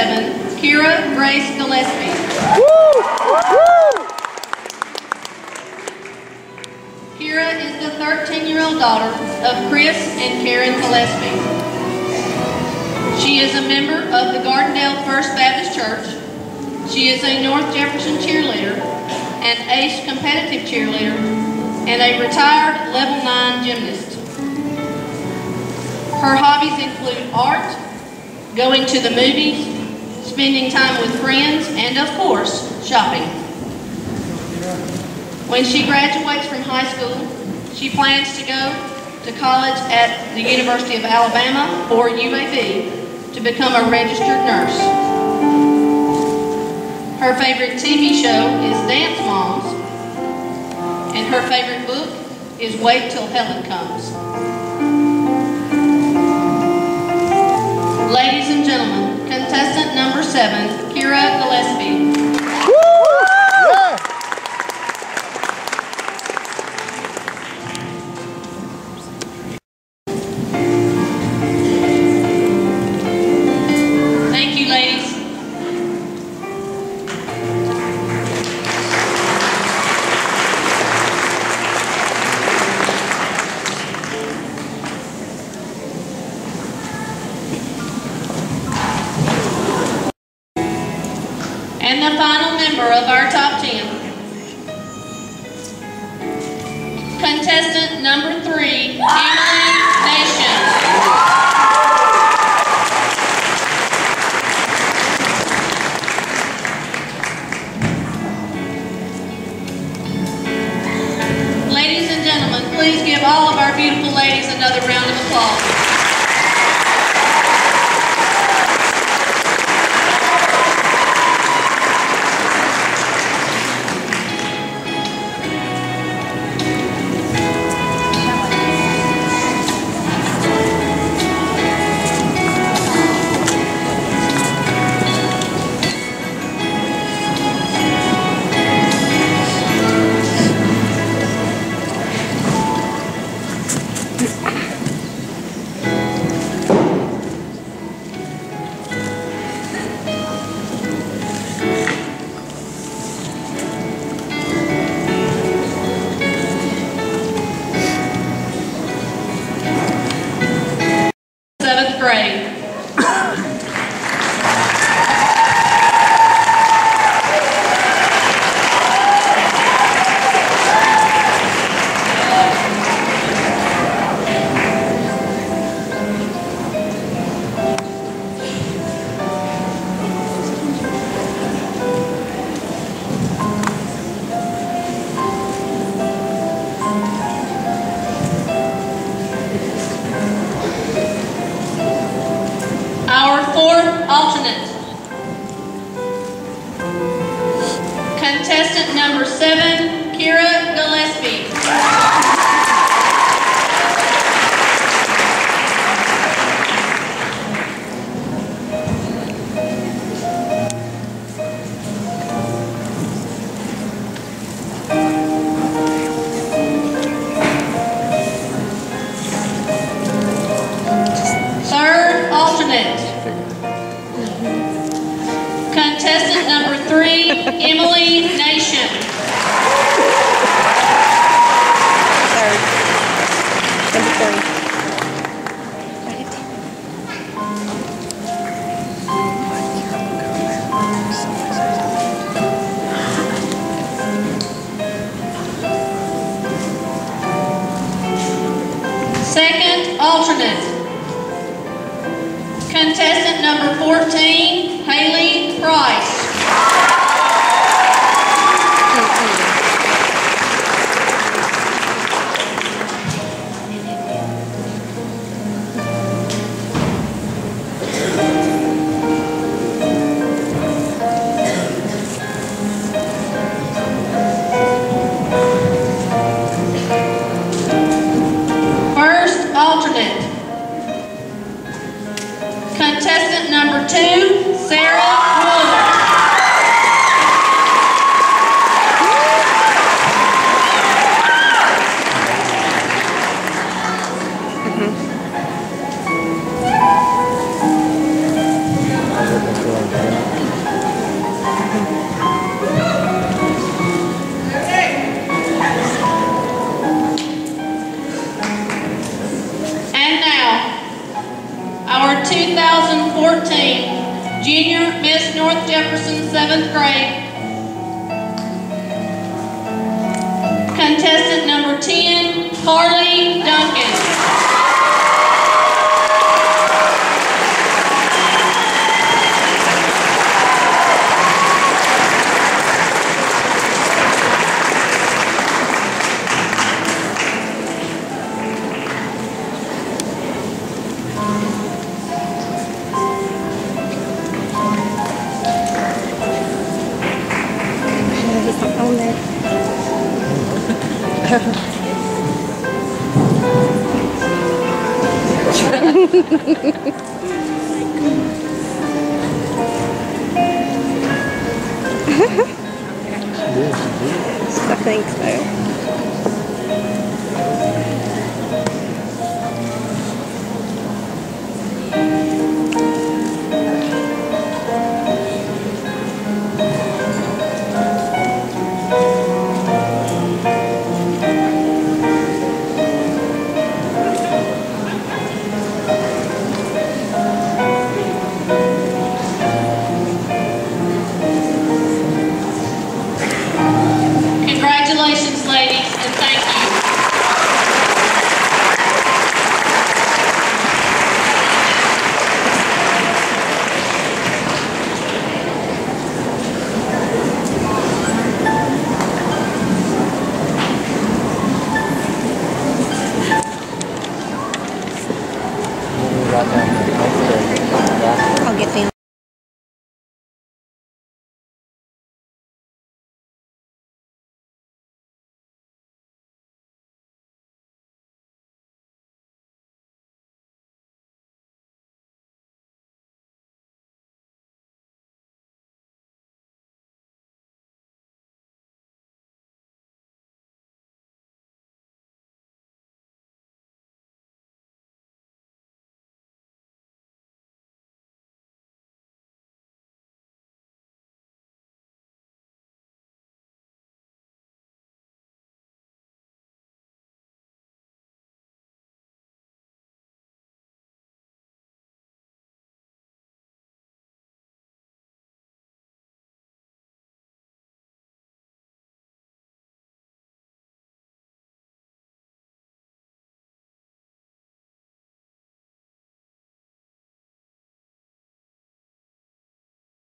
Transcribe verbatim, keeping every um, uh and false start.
seven, Kira Grace Gillespie. Kira is the thirteen-year-old daughter of Chris and Karen Gillespie. She is a member of the Gardendale First Baptist Church. She is a North Jefferson cheerleader, an ACE competitive cheerleader, and a retired level nine gymnast. Her hobbies include art, going to the movies, spending time with friends, and of course, shopping. When she graduates from high school, she plans to go to college at the University of Alabama, or U A B, to become a registered nurse. Her favorite T V show is Dance Moms, and her favorite book is Wait Till Helen Comes. Ladies and gentlemen, contestant number seven, Kira Gillespie. Thank you, ladies. And the final member of our top ten, contestant number three, Emily Nation. Ladies and gentlemen, please give all of our beautiful ladies another round of applause. Seventh grade. Our fourth alternate, contestant number seven, Kira Gillespie. Third alternate, contestant number three, Emily Nation. Third. Number three. Second alternate, contestant number fourteen, Haley Price. First alternate, contestant number two, Sarah Wood. Mm-hmm. fourteen, Junior Miss North Jefferson, seventh grade. Contestant number ten, Carly Duncan. On there. I think so.